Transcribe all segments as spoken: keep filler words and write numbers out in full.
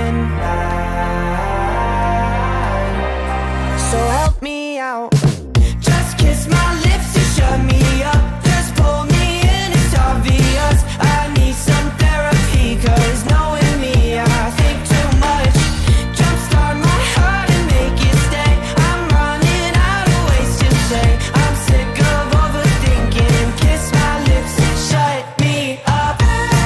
overthinking. So help me out. Just kiss my lips to shut me up. Just pull me in, it's obvious. I need some therapy, cause knowing me, I think too much. Jumpstart my heart and make it stay. I'm running out of ways to say I'm sick of overthinking. Kiss my lips and shut me up.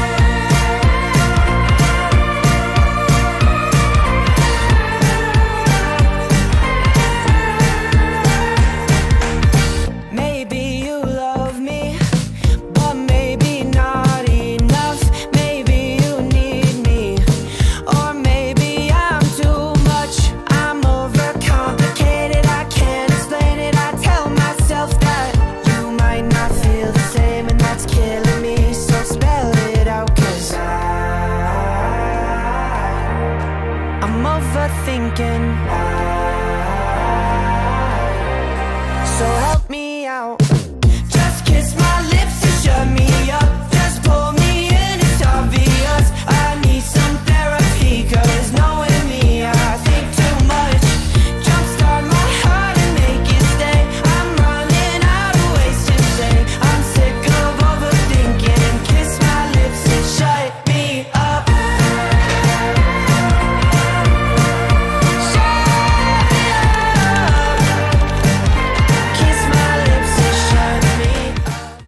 Maybe you love me, but maybe not enough. Maybe you need me, or maybe I'm too much. I'm overcomplicated, I can't explain it. I tell myself that you might not feel the same, and that's killing me. So spell it out, cause I, I'm overthinking. So help me